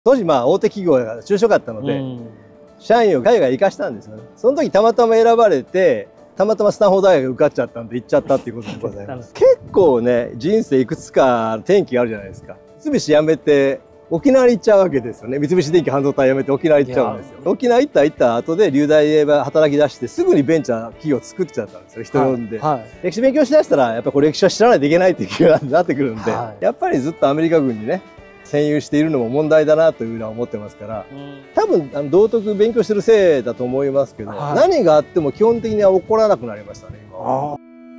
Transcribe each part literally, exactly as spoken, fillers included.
当時まあ大手企業が中小かったので、うん、社員を海外に行かしたんですよね。その時たまたま選ばれて、たまたまスタンフォード大学受かっちゃったんで行っちゃったっていうことでございます。結構ね、人生いくつか転機があるじゃないですか。三菱辞めて沖縄に行っちゃうわけですよね。三菱電機半導体辞めて沖縄に行っちゃうんですよ。沖縄行った行った後で流大で働き出してすぐにベンチャー企業を作っちゃったんですよ。人呼んで、はいはい、歴史勉強しだしたらやっぱりこれ歴史は知らないといけないっていう気になってくるんで、はい、やっぱりずっとアメリカ軍にね占有しているのも問題だなというのは思ってますから、うん、多分あの道徳勉強してるせいだと思いますけど、はい、何があっても基本的には起こらなくなりましたね今は。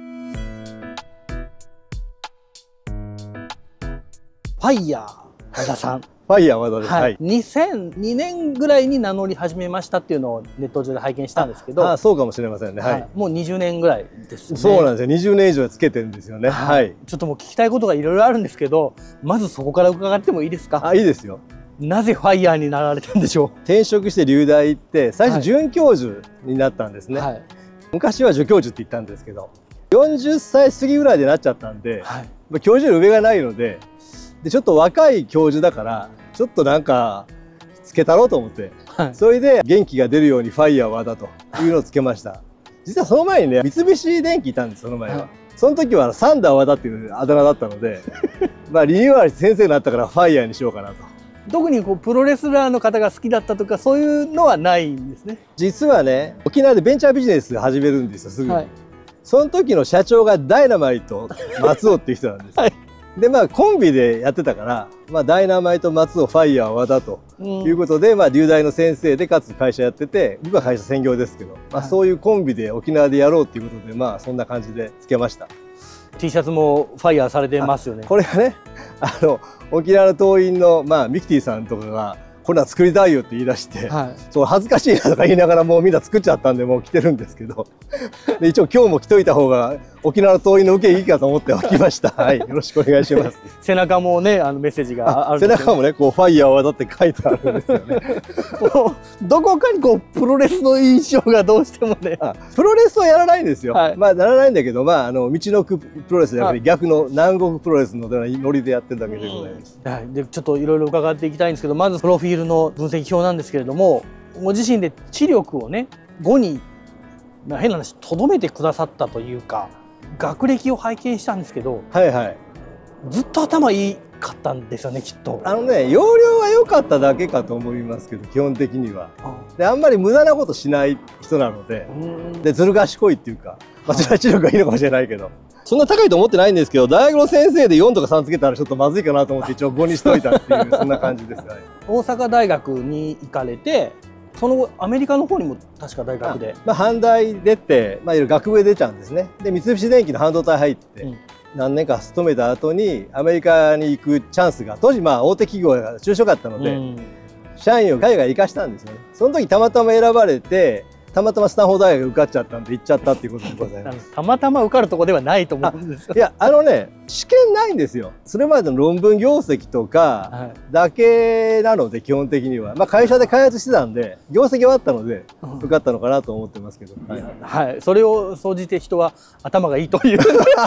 ファイヤー和田さん。 ファイヤー和田です。 はい。にせんにねんぐらいに名乗り始めましたっていうのをネット上で拝見したんですけど。 ああ、そうかもしれませんね。はい。 もうにじゅうねんぐらいですね。 そうなんですよ。にじゅうねん以上つけてるんですよね。はい。 ちょっともう聞きたいことがいろいろあるんですけど、まずそこから伺ってもいいですか？ あ、いいですよ。 なぜファイヤーになられたんでしょう？ 転職して流大行って最初准教授になったんですね。はい、昔は助教授って言ったんですけど、よんじゅっさい過ぎぐらいでなっちゃったんで、はい、教授より上がないので。でちょっと若い教授だからちょっとなんかつけたろうと思って、はい、それで元気が出るようにファイヤー和田というのをつけました。実はその前にね三菱電機いたんです。その前は、はい、その時はサンダー和田っていうあだ名だったのでまあリニューアルして先生になったからファイヤーにしようかなと。 特にこうプロレスラーの方が好きだったとかそういうのはないんですね。 実はね沖縄でベンチャービジネス始めるんですよすぐに、はい、その時の社長がダイナマイト松尾っていう人なんです、はい、でまあコンビでやってたから、まあ、ダイナマイト松尾ファイヤー和田ということで、うん、まあ流大の先生でかつ会社やってて僕は会社専業ですけど、まあ、そういうコンビで沖縄でやろうっていうことでまあそんな感じでつけました。 T シャツもファイヤーされてますよね。 これがねあの沖縄の党員の、まあ、ミキティさんとかがこんなん作りたいよって言い出して、はい、そう恥ずかしいなとか言いながらもうみんな作っちゃったんでもう着てるんですけどで一応今日も着といた方が沖縄の党員の受けいいかと思っておきました。はい、よろしくお願いします。 背中もねあのメッセージがあるんですよね。 背中もねこうファイヤー和田って書いてあるんですよねどこかにこうプロレスの印象がどうしてもね。 あプロレスはやらないんですよ、はい、まあならないんだけどまああの道のくプロレスじゃなくて逆の南国プロレスのノリでやってるだけでございます、うん、はい、 でちょっといろいろ伺っていきたいんですけど、まずプロフィールの分析表なんですけれども、ご自身で知力をね語に変な話とどめてくださったというか学歴を拝見したんですけど、 はいはい、 ずっと頭いいかったんですよねきっと。 あのね容量は良かっただけかと思いますけど基本的には。であんまり無駄なことしない人なので、でずる賢いっていうか、まあ、知力がいいのかもしれないけど。そんな高いと思ってないんですけど、大学の先生でよんとかさんつけたらちょっとまずいかなと思って一応ごにしといたっていうそんな感じですね。 大阪大学に行かれて、その後アメリカの方にも確か大学で、 まあ、阪大出て、まあ、いろいろ学部へ出ちゃうんですね。で三菱電機の半導体入って、うん、何年か勤めた後にアメリカに行くチャンスが当時まあ大手企業が中小かったので、うん、社員を海外に行かしたんですよね。その時たまたま選ばれてたまたまスタンフォード大学受かっちゃったんで行っちゃったっていうことでございます。 たまたま受かるとこではないと思うんですよ。 いやあのね試験ないんですよ。それまでの論文業績とかだけなので基本的には、まあ、会社で開発してたんで業績はあったので受かったのかなと思ってますけど、はい、 はい、それを総じて人は頭がいいという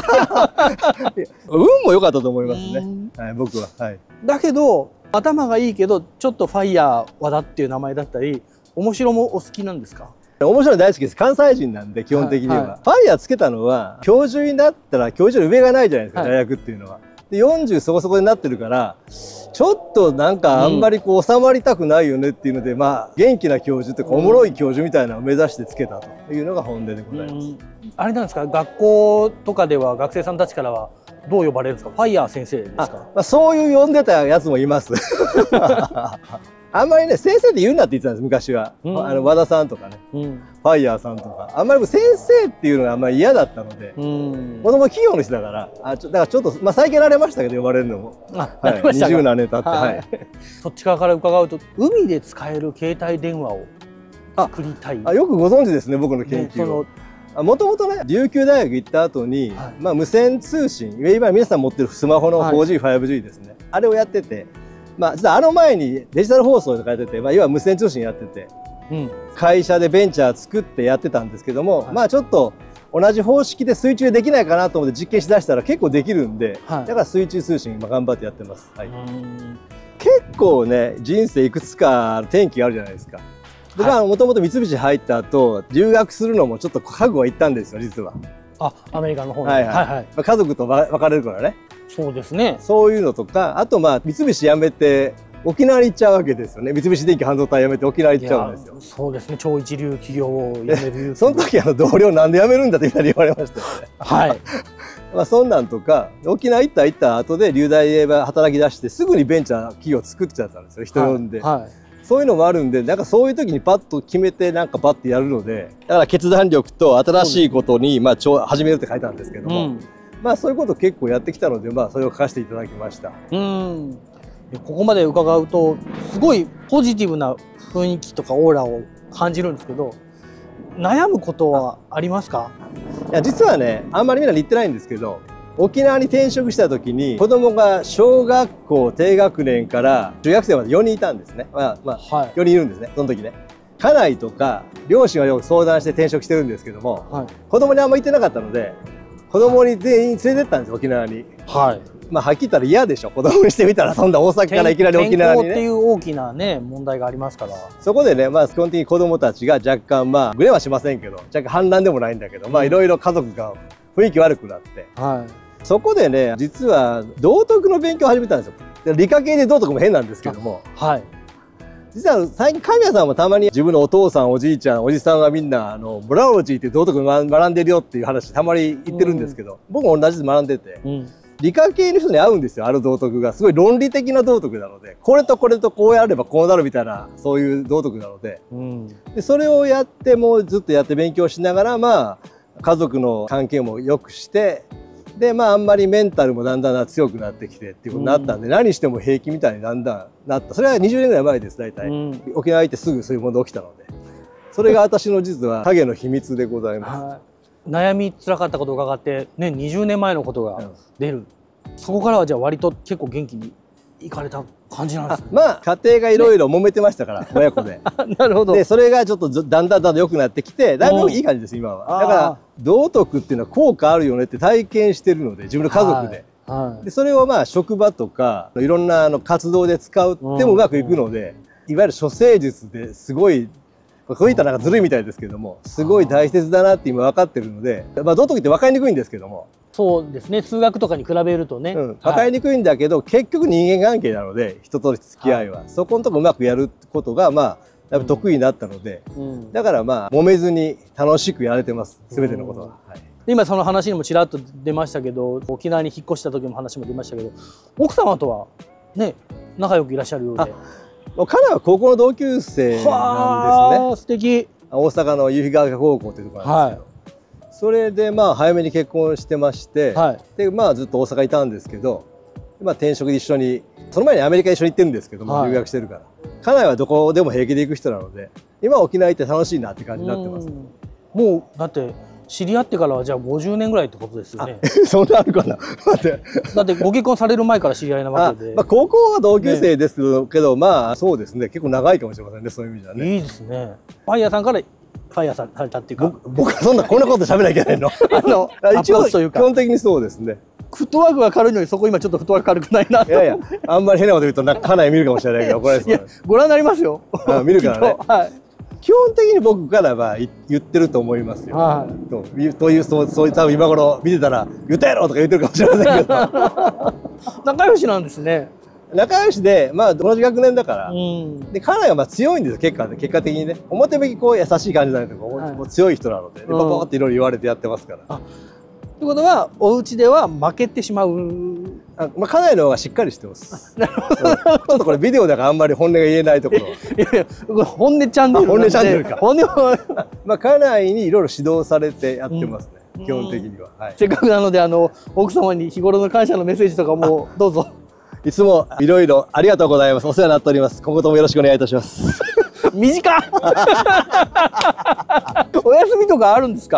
運も良かったと思いますね、はい、僕は、はい、 だけど頭がいいけどちょっとファイヤー和田っていう名前だったり面白もお好きなんですか？ 面白い大好きです。関西人なんで基本的には、はいはい、ファイヤーつけたのは教授になったら教授より上がないじゃないですか、はい、大学っていうのは。でよんじゅうそこそこになってるからちょっとなんかあんまりこう収まりたくないよねっていうので、うん、まあ元気な教授というかおもろい教授みたいなのを目指してつけたというのが本音でございます。うん、あれなんですか、学校とかでは学生さんたちからはどう呼ばれるんですか？ファイヤー先生ですか？ あ、まあ、そういう呼んでたやつもいますあんまりね先生で言うなって言ってたんです昔は、うん、あの和田さんとかね、うん、ファイヤーさんとかあんまり先生っていうのがあんまり嫌だったので、もともと企業の人だからあちょだからちょっと、まあ、最近慣れましたけど呼ばれるのも、はい、にじゅう何年経って、はい、 そっち側から伺うと海で使える携帯電話を作りたい。 あよくご存知ですね僕の研究を。もともとね琉球大学行った後に、はい、まあ無線通信いわゆる皆さん持ってるスマホの フォージー、ファイブジー ですね、はい、あれをやってて。まあ、実はあの前にデジタル放送とかやってて、まあ、いわゆる無線通信やってて、うん、会社でベンチャー作ってやってたんですけども、はい、まあちょっと同じ方式で水中できないかなと思って実験しだしたら結構できるんで、はい、だから水中通信今頑張ってやってます。はい、 結構ね人生いくつか転機があるじゃないですか。僕はもともと三菱入った後留学するのもちょっと覚悟はいったんですよ実は。 あ、アメリカの方に。 はいはい。まあ家族と別れるからね。 そうですね。 そういうのとか、あとまあ三菱辞めて沖縄に行っちゃうわけですよね。三菱電機半導体辞めて沖縄に行っちゃうんですよ。 そうですね。超一流企業を辞める。 その時あの同僚なんで辞めるんだってみんなに言われましたよね。 はい。 まあそんなんとか沖縄行った行った後で流大で働き出してすぐにベンチャー企業作っちゃったんですよ。人呼んで。はいはい、そういうのもあるんで、なんかそういう時にパッと決めてなんかパッとやるので、だから決断力と新しいことにまあ始めるって書いたんですけども、うん、まあそういうことを結構やってきたので、まあそれを書かせていただきました。 うん。ここまで伺うとすごいポジティブな雰囲気とかオーラを感じるんですけど、悩むことはありますか？ いや実はね、あんまりみんなに言ってないんですけど、沖縄に転職した時に子供が小学校低学年から中学生までよにんいたんですね。まあまあ、はい、よにんいるんですね、その時ね。家内とか両親はよく相談して転職してるんですけども、はい、子供にあんま行ってなかったので、子供に全員連れてったんです、沖縄に。はい。まあはっきり言ったら嫌でしょ、子供にしてみたら。そんな大阪からいきなり沖縄にね。 健康っていう大きなね問題がありますから。 そこでね、まあ基本的に子供たちが若干まあグレはしませんけど、若干反乱でもないんだけど、まあいろいろ家族が雰囲気悪くなって。はい。そこでね、実は道徳の勉強を始めたんですよ。理科系で道徳も変なんですけども。はい。実は最近神谷さんもたまに自分のお父さんおじいちゃんおじさんがみんなあのブラロジーって道徳学んでるよっていう話たまに言ってるんですけど、うん、僕も同じで学んでて、うん、理科系の人に合うんですよ。ある道徳がすごい論理的な道徳なので、これとこれとこうやればこうなるみたいなそういう道徳なので、うん、でそれをやってもうずっとやって勉強しながら、まあ家族の関係も良くして、でまああんまりメンタルもだんだん強くなってきてっていうことになったんで、うん、何しても平気みたいにだんだんなった。それはにじゅうねんぐらい前です大体、うん、沖縄行ってすぐそういうもの起きたので、それが私の実は影の秘密でございます。 悩みつらかったことを伺ってね、にじゅうねんまえのことが出る、うん、そこからはじゃあ割と結構元気にいかれた感じなんですね。 まあ家庭がいろいろ揉めてましたから、ね、親子で。 なるほど。 でそれがちょっとだんだんだんだん良くなってきて、だいぶいい感じです今は。だから道徳っていうのは効果あるよねって体験してるので、自分の家族で。はいはい、でそれをまあ職場とかいろんなあの活動で使うってもうまくいくので、いわゆる処世術ですごい。こういったなんかずるいみたいですけども、すごい大切だなって今分かってるので、まあ道徳って分かりにくいんですけども。 そうですね、数学とかに比べるとね、うん、 分かりにくいんだけど、はい、結局人間関係なので人との付き合いは、はい、そこのとこうまくやることがまあやっぱ得意になったので、うん、だからまあ揉めずに楽しくやれてます、全てのことは。はい、 今その話にもちらっと出ましたけど、沖縄に引っ越した時の話も出ましたけど、奥様とはね仲良くいらっしゃるようで。 彼は高校の同級生なんですね。 素敵。 大阪の夕日ヶ丘高校というところなんですけど、はい、それでまあ早めに結婚してまして、はい、でまあずっと大阪にいたんですけど、まあ転職で一緒に、その前にアメリカ一緒に行ってるんですけども、はい、留学してるから。家内はどこでも平気で行く人なので、今は沖縄行って楽しいなって感じになってます。 もうだって知り合ってからはじゃあごじゅうねんぐらいってことですよね。 そんなあるかな。待って。 だってご結婚される前から知り合いなわけで。 まあ高校は同級生ですけど、ね、まあそうですね。結構長いかもしれませんね。そういう意味じゃね。 いいですね。ファイヤーさんからファイヤーされたっていうか。 僕はそんなこんなこと喋らなきゃいけないの。あの一応基本的にそうですね。 フットワークが軽いのにそこ今ちょっとフットワーク軽くないな。いやいや、 あんまり変なこと言うとなんか家内見るかもしれないけど怒られそう。いやご覧になりますよ。 あ見るからね。はい。基本的に僕からは言ってると思いますよ。はい、というというそうそういう多分今頃見てたら言ったやろとか言ってるかもしれませんけど。 仲良しなんですね。 仲良しでまあ同じ学年だから、うん、で彼はまあ強いんですよ結果結果的にね。表向きこう優しい感じなんだけど、はい、もう強い人なので、でパパっていろいろ言われてやってますから。 ということはお家では負けてしまう。 あ、まあ家内の方がしっかりしてます。なるほど。ちょっとこれビデオだからあんまり本音が言えないところ。いやいや、本音チャンネル。 本音チャンネルか。本音はまあ家内にいろいろ指導されてやってますね。うん、基本的には。はい、 せっかくなのであの奥様に日頃の感謝のメッセージとかもどうぞ。 いつもいろいろありがとうございます。お世話になっております。今後ともよろしくお願いいたします。 短っ。お休みとかあるんですか？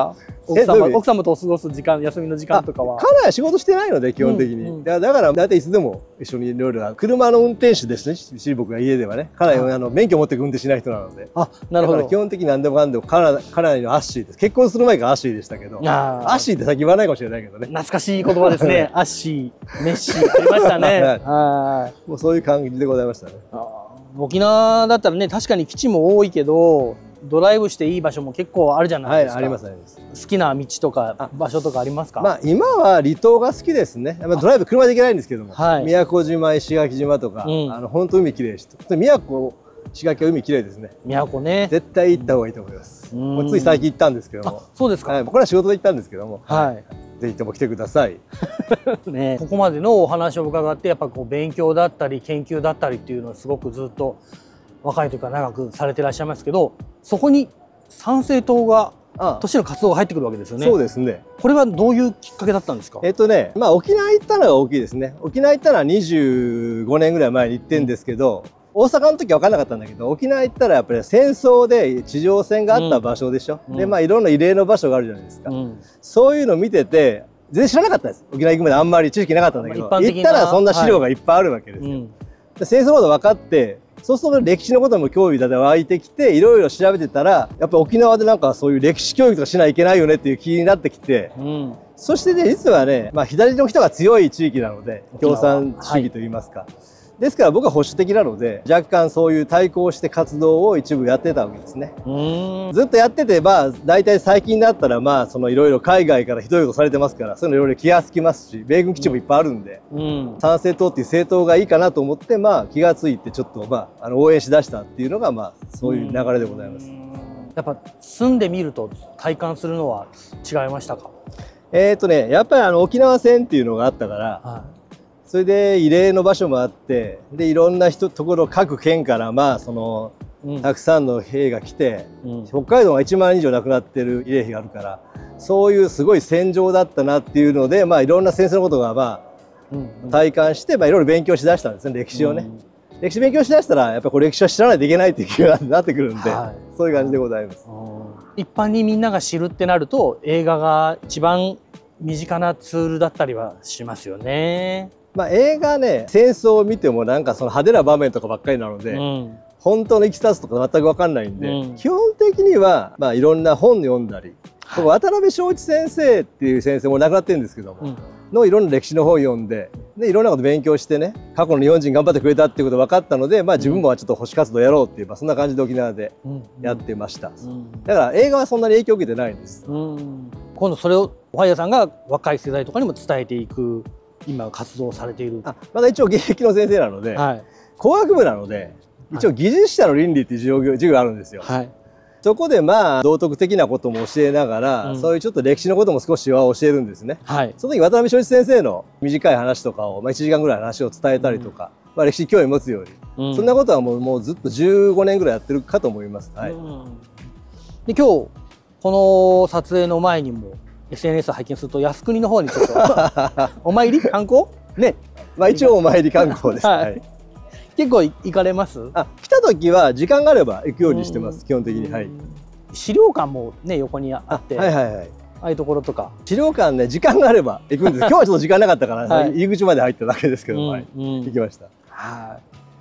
奥様奥様と過ごす時間、休みの時間とかは。 彼は仕事してないので基本的に、うんうん、だから大体いつでも一緒にいろいろ車の運転手ですね。し僕が家ではね、彼はあの免許持って運転しない人なので、 あ、なるほど。 基本的に何でもかんでも彼彼のアッシーです。結婚する前からアッシーでしたけど、アッシーって先言わないかもしれないけどね。 懐かしい言葉ですね。アッシー、メッシーありましたね。 はい。もうそういう感じでございましたね。 沖縄だったらね、確かに基地も多いけど、ドライブしていい場所も結構あるじゃないですか。はい、ありますあります。好きな道とか場所とかありますか？ まあ今は離島が好きですね。まあドライブ車で行けないんですけども、はい、宮古島、石垣島とか、うん、あの本当海きれいです。宮古、石垣は海きれいですね。 宮古ね。 絶対行った方がいいと思います。もうつい最近行ったんですけども。 そうですか。 はい、これは仕事で行ったんですけども。はい。ぜひとも来てください。 ね、ここまでのお話を伺ってやっぱこう勉強だったり研究だったりっていうのはすごくずっと若い時から長くされてらっしゃいますけど、そこに参政党がとしての活動が入ってくるわけですよね。 そうですね。 これはどういうきっかけだったんですか？ えっとね、まあ沖縄行ったのが大きいですね。沖縄行ったのはにじゅうごねんぐらい前に行ってんですけど、うん、大阪の時は分からなかったんだけど、沖縄行ったらやっぱり戦争で地上戦があった場所でしょ。うん、でまあいろんな慰霊の場所があるじゃないですか。うん、そういうのを見てて。全然知らなかったです。沖縄行くまであんまり知識なかったんだけど、行ったらそんな資料がいっぱいあるわけですよ。はい、うん、で戦争のこと分かって、そうすると歴史のことも興味だって湧いてきて、いろいろ調べてたら、やっぱ沖縄でなんかそういう歴史教育とかしないといけないよねっていう気になってきて、うん、そしてね、実はね、まあ左の人が強い地域なので、共産主義といいますか。はい、ですから僕は保守的なので、若干そういう対抗して活動を一部やってたわけですね。ずっとやってて、まあ大体最近になったら、まあそのいろいろ海外からひどいことされてますから、そういうのいろいろ気がつきますし、米軍基地もいっぱいあるんで、うん、参政党っていう政党がいいかなと思って、まあ気がついてちょっとまああの応援しだしたっていうのが、まあそういう流れでございます。 やっぱ住んでみると体感するのは違いましたか？ えっとね、やっぱりあの沖縄戦っていうのがあったから、はい、それで慰霊の場所もあって、でいろんな人ところ各県からまあその、うん、たくさんの兵が来て、うん、北海道がいちまん以上亡くなってる慰霊碑があるから、そういうすごい戦場だったなっていうので、まあいろんな戦争のことがまあ、うんうん、体感して、まあいろいろ勉強しだしたんですね、歴史をね。うん、歴史勉強しだしたらやっぱこれ歴史を知らないといけないっていう気がなってくるんで、はい、そういう感じでございます。 一般にみんなが知るってなると映画が一番身近なツールだったりはしますよね。 まあ映画ね、戦争を見てもなんかその派手な場面とかばっかりなので、うん、本当のいきさつとか全く分かんないんで、うん、基本的にはまあいろんな本読んだり、はい、渡辺正一先生っていう先生も亡くなってるんですけども、うん、のいろんな歴史の本読んで、でいろんなこと勉強してね、過去の日本人頑張ってくれたっていうことが分かったので、まあ自分もちょっと保守活動やろうっていう、まあそんな感じで沖縄でやってました。うん、だから映画はそんなに影響を受けてないんです。うん、 今度それをおはやさんが若い世代とかにも伝えていく今活動されている。 あ、まだ一応現役の先生なので、はい、工学部なので一応技術者の倫理っていう授業授業があるんですよ。はい、そこでまあ道徳的なことも教えながら、うん、そういうちょっと歴史のことも少しは教えるんですね。はい、その時渡辺正一先生の短い話とかを、まあ、いちじかんぐらい話を伝えたりとか、うん、まあ歴史に興味持つように、うん、そんなことはもう、もうずっとじゅうごねんぐらいやってるかと思います。はい、うん、 で今日この撮影の前にもエスエヌエス を拝見すると靖国の方にちょっとお参り観光ね、 まあ一応お参り観光です。はい、 結構行かれます？ あ、来た時は時間があれば行くようにしてます。基本的に。はい。 資料館もね横にあって、はいはいはい。ああいうところとか。 資料館ね、時間があれば行くんです。今日はちょっと時間なかったから、はい、入り口まで入っただけですけど、はい、行きました。はい。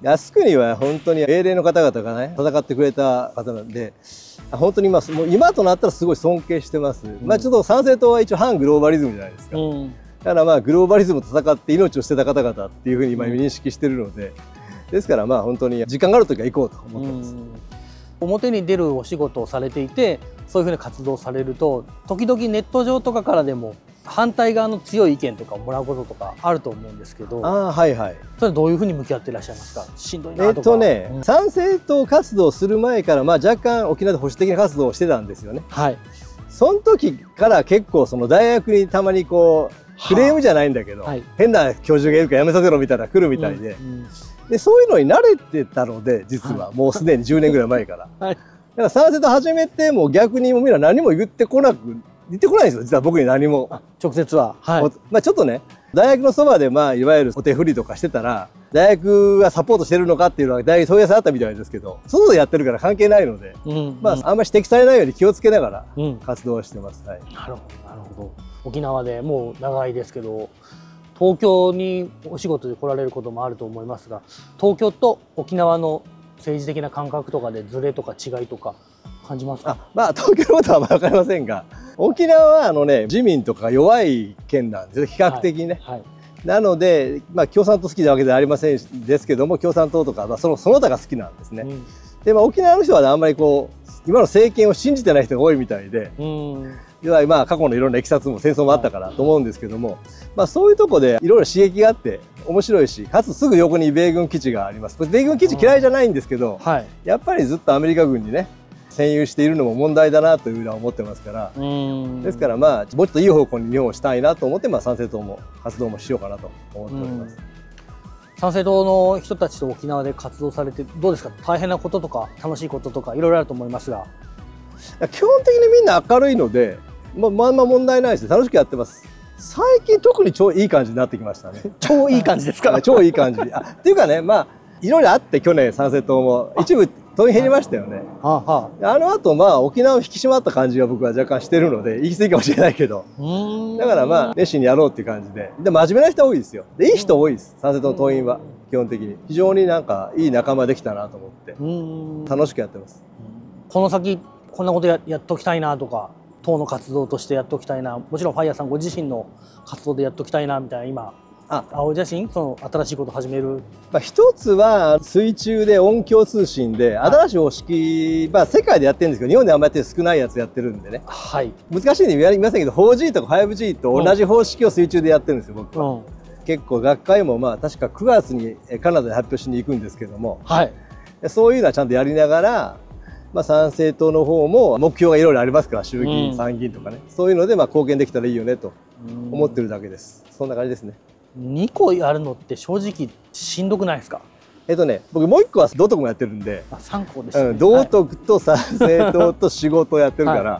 靖国は本当に英霊の方々がね戦ってくれた方なんで。本当に今、もう今となったらすごい尊敬してます。うん、まあちょっと参政党は一応反グローバリズムじゃないですか。うん、だからまあグローバリズムと戦って命を捨てた方々っていうふうに今認識してるので、うん、ですからまあ本当に時間がある時は行こうと思ってます。うん、 表に出るお仕事をされていて、そういうふうに活動されると、時々ネット上とかからでも反対側の強い意見とかをもらうこととかあると思うんですけど、あ、はいはい、それどういうふうに向き合っていらっしゃいますか？しんどいなとか。えっとね、うん、 参政党活動する前からまあ若干沖縄で保守的な活動をしてたんですよね。はい。その時から結構その大学にたまにこうクレームじゃないんだけど、はい、変な教授がいるからやめさせろみたいな来るみたいで、うんうん、でそういうのに慣れてたので実は、はい、もうすでにじゅうねんぐらい前から。はい、だから参政党始めても逆にもうみんな何も言ってこなく。言ってこないんですよ、実は僕に何も。 直接は。はい、 まあちょっとね、 大学のそばでまあいわゆるお手振りとかしてたら大学がサポートしてるのかっていうのは大学問い合わせあったみたいですけど、外でやってるから関係ないので、うんうん、まああんまり指摘されないように気をつけながら活動をしてます。うん、はい、 なるほどなるほど。沖縄でもう長いですけど、東京にお仕事で来られることもあると思いますが、東京と沖縄の政治的な感覚とかでズレとか違いとか感じますか？ あ、まあ東京のことは分かりませんが、沖縄はあのね自民とか弱い県なんですよ、比較的ね。はいはい、なので、まあ、共産党好きなわけではありませんですけども、共産党とか、まあ、そのその他が好きなんですね。うん、で、まあ、沖縄の人は、ね、あんまりこう今の政権を信じてない人が多いみたいで、うん、要はまあ過去のいろんな経緯も戦争もあったからと思うんですけども、はい、まあ、そういうとこでいろいろ刺激があって面白いし、かつすぐ横に米軍基地があります。米軍基地嫌いじゃないんですけど、うん、はい、やっぱりずっとアメリカ軍にね占有しているのも問題だなというのは思ってますから、ですからまあもうちょっといい方向に日本をしたいなと思って、まあ参政党も活動もしようかなと思っております。 参政党の人たちと沖縄で活動されてどうですか？大変なこととか楽しいこととかいろいろあると思いますが、 基本的にみんな明るいので、まあ、まあまあ問題ないし楽しくやってます。最近特に超いい感じになってきましたね。 超いい感じですか？ 超いい感じ。あ、っていうかね、まあいろいろあって去年参政党も一部党員減りましたよね。あ, はあ、あの後まあ沖縄を引き締まった感じが僕は若干してるので、言い過ぎかもしれないけど、だからまあ熱心にやろうっていう感じで、で真面目な人多いですよ。でいい人多いです、参政党の党員は。基本的に非常になんかいい仲間できたなと思って楽しくやってます。 この先こんなことややっておきたいなとか、党の活動としてやっておきたいな、もちろんファイヤーさんご自身の活動でやっておきたいなみたいな、今あ青写真その新しいことを始める、 まあ、一つは水中で音響通信で新しい方式、まあ、世界でやってるんですけど日本であんまりやってる少ないやつやってるんでね、はい、難しいんで言いませんけど フォージー とか ファイブジー と同じ方式を水中でやってるんですよ僕は。うん、結構学会もまあ確かくがつにカナダで発表しに行くんですけども、はい、そういうのはちゃんとやりながら、まあ、参政党の方も目標がいろいろありますから、衆議院、うん、参議院とかね、そういうのでまあ貢献できたらいいよねと思ってるだけです。そんな感じですね。 にこやるのって正直しんどくないですか？ えっとね、僕もういっこは道徳もやってるんで、 あさんこでしたね、 うん、道徳と参政党と仕事をやってるから、はい、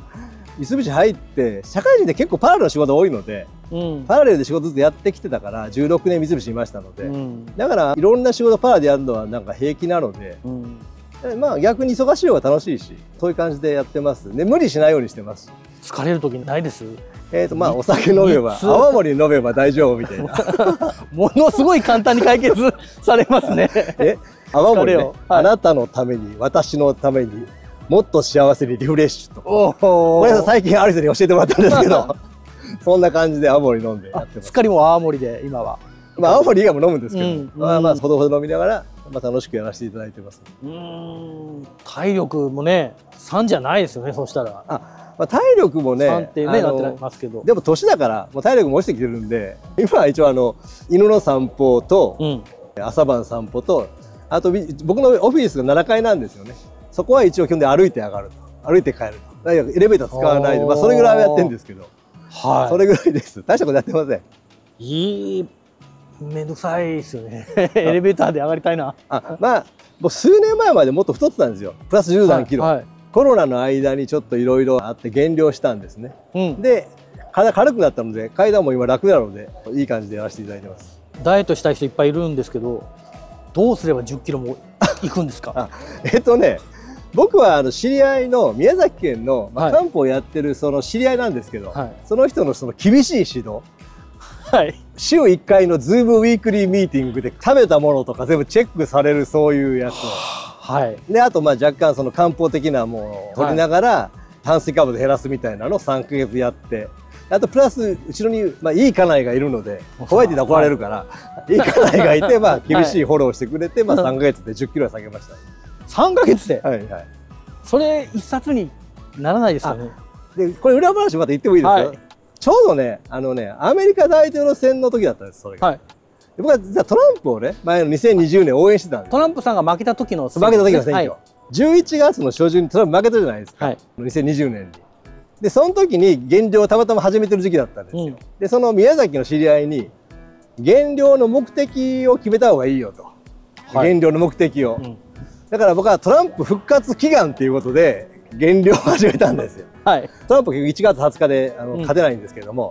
三菱入って社会人で結構パラレルの仕事多いので、うん、パラレルで仕事ずっとやってきてたからじゅうろくねん三菱いましたので、うん、だからいろんな仕事パラレルでやるのはなんか平気なので、うん、まあ逆に忙しい方が楽しいし、そういう感じでやってますね。無理しないようにしてます。 疲れる時ないです？ えーとまあお酒飲めば泡盛飲めば大丈夫みたいなものすごい簡単に解決されますね。 え泡盛ね、はい、あなたのために私のためにもっと幸せにリフレッシュと、これ最近ある人に教えてもらったんですけどそんな感じで泡盛飲んでやってます。 すっかりもう泡盛で今は、 まあ泡盛以外も飲むんですけど、うん、まあまあほどほど飲みながら、まあ、楽しくやらせていただいてます。 うーん、体力もねさんじゃないですよね、そうしたら。あ、 まあ、体力もね、さんってねなってますけど、でも年だからもう体力も落ちてきてるんで、今は一応あの犬の散歩と、うん、朝晩散歩と、あと僕のオフィスがななかいなんですよね。そこは一応基本で歩いて上がると、歩いて帰ると、エレベーター使わないで、まあそれぐらいはやってるんですけど、はい、それぐらいです。大したことやってません。 いい、めんどくさいですよねエレベーターで上がりたいな。 あ、まあもう数年前までもっと太ってたんですよ、プラスじゅうなんキロ。はいはい、コロナの間にちょっといろいろあって減量したんですね。うん、で体軽くなったので階段も今楽なのでいい感じでやらせていただいてます。 ダイエットしたい人いっぱいいるんですけど、どうすればじゅっキロもいくんですか？あ、 えっとね僕はあの知り合いの宮崎県の、まあ、漢方をやってるその知り合いなんですけど、はい、その人のその厳しい指導、はい、週いっかいのズームウィークリーミーティングで食べたものとか全部チェックされる、そういうやつを。はい、であとまあ若干その漢方的なものを取りながら、はい、炭水化物減らすみたいなのをさんかげつやって、あとプラス後ろにまあいい家内がいるので、ホワイトで怒られるから、はい、いい家内がいてまあ厳しいフォローをしてくれて、まあさんかげつでじゅっキロ下げました。 さんかげつで、 はいはい、それ一冊にならないですよね。 でこれ裏話また言ってもいいですか？はい、ちょうどねあのねアメリカ大統領選の時だったんです、それが。はい、僕は実はトランプをね前のにせんにじゅうねん応援してたんです。 トランプさんが負けた時の選挙、負けた時の選挙、はい、じゅういちがつの初旬にトランプ負けたじゃないですか、はい、にせんにじゅうねんに。でその時に減量をたまたま始めてる時期だったんですよ。うん、でその宮崎の知り合いに減量の目的を決めた方がいいよと、はい、減量の目的を、うん、だから僕はトランプ復活祈願っていうことで減量を始めたんですよ。はい、トランプ結局いちがつはつかであの、うん、勝てないんですけれども、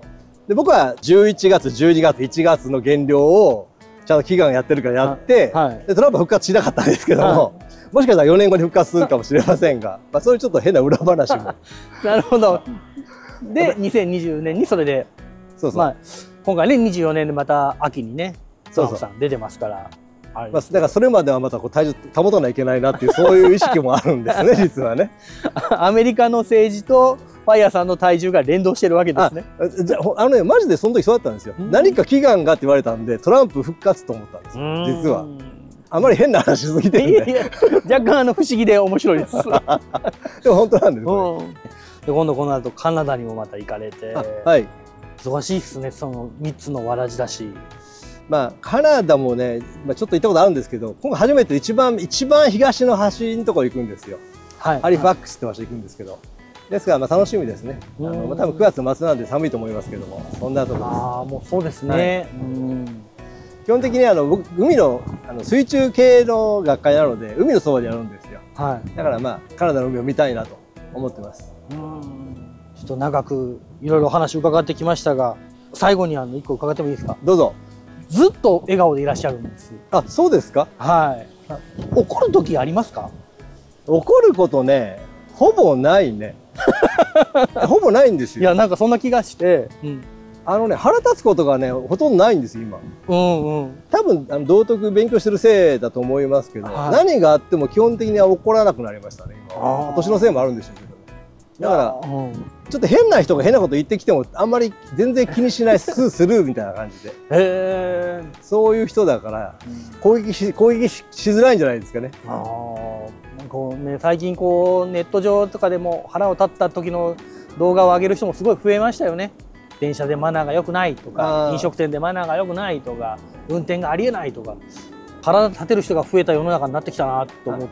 で僕はじゅういちがつじゅうにがついちがつの減量をちゃんと期間やってるからやって、はい、でトランプは復活しなかったんですけども、はい、もしかしたらよねんごに復活するかもしれませんが、まあ、そういうちょっと変な裏話もなるほど。でにせんにじゅうねんにそれでそうそう、まあ、今回ねにじゅうよねんでまた秋にねトランプさん出てますから。まあ、 だからそれまではまたこう体重保たないといけないなっていうそういう意識もあるんですね実はね。 アメリカの政治とファイヤーさんの体重が連動してるわけですね。 あじゃあのねマジでその時そうだったんですよ。何か祈願がって言われたんでトランプ復活と思ったんですよ実は。あまり変な話しすぎてるんで。いやいや若干あの不思議で面白いです。 でも本当なんです。 で今度この後カナダにもまた行かれて、はい、忙しいですねそのみっつのわらじだし。 まあカナダもね、まあ、ちょっと行ったことあるんですけど今回初めて一番一番東の端のところ行くんですよ、はい、ハリファックスって場所行くんですけど、ですからまあ楽しみですね。あの、まあ、多分くがつ末なんで寒いと思いますけどもそんなところです。 ああもうそうですね、はい、うん基本的にあの僕海のあの水中系の学会なので海のそばでやるんですよ、はい、だからまあカナダの海を見たいなと思ってます。うんちょっと長くいろいろお話伺ってきましたが最後にあのいっこ伺ってもいいですか。 どうぞ。 ずっと笑顔でいらっしゃるんです。 あ、そうですか。 はい。怒る時ありますか。 怒ることね、ほぼないね。ほぼないんですよ。 いや、なんかそんな気がして。うん、 あのね、腹立つことがね、ほとんどないんです今。うんうん。多分、あの道徳勉強してるせいだと思いますけど、はい、何があっても基本的には怒らなくなりましたね。今。年のせいもあるんでしょうけど。だから、うん、ちょっと変な人が変なこと言ってきてもあんまり全然気にしないスースルーみたいな感じでへそういう人だから、うん、攻撃し攻撃 し, しづらいんじゃないですかね。あなんかこうね最近こうネット上とかでも腹を立った時の動画を上げる人もすごい増えましたよね。電車でマナーが良くないとか飲食店でマナーが良くないとか運転がありえないとか腹立てる人が増えた世の中になってきたなと思って。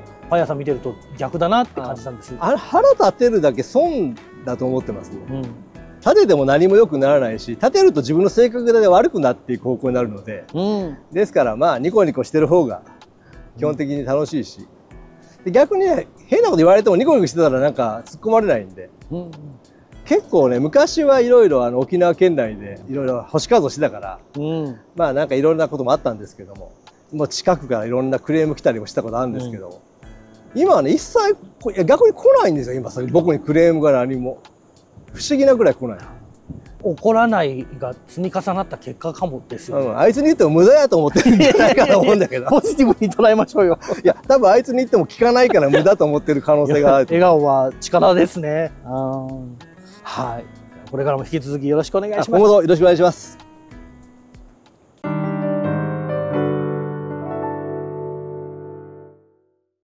パン屋さん見てると逆だなって感じたんです。 あれ腹立てるだけ損だと思ってますね。うん、立てても何も良くならないし立てると自分の性格で悪くなっていく方向になるので、うん、ですからまあニコニコしてる方が基本的に楽しいし、うん、で逆にね変なこと言われてもニコニコしてたらなんか突っ込まれないんで、うん、結構ね昔はいろいろ沖縄県内でいろいろ星数をしてたから、うん、まあなんかいろんなこともあったんですけどももう近くからいろんなクレーム来たりもしたことあるんですけど。うん今はね一切いや逆に来ないんですよ今僕にクレームが何も不思議なぐらい来ない。 怒らないが積み重なった結果かもですよ、ねうん、 あいつに言っても無駄やと思ってるんじゃないかと思うんだけどポジティブに捉えましょうよ。 いや多分あいつに言っても聞かないから無駄と思ってる可能性がある。 笑顔は力ですね。はいこれからも引き続きよろしくお願いします。 今後とよろしくお願いします。